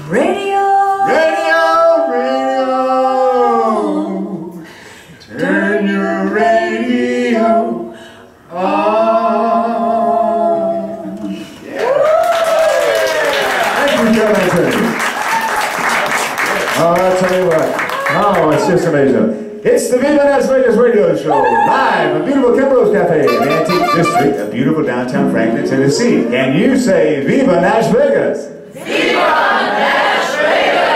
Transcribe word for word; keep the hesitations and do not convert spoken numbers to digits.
Radio! Radio, radio! Turn your radio on! Yeah! Thank you, Covington. Oh, I'll tell you what. Oh, it's just amazing. It's the Viva NashVegas radio show, live from beautiful Kimbro's Café in the Antique District of beautiful downtown Franklin, Tennessee. Can you say Viva NashVegas? Viva NashVegas!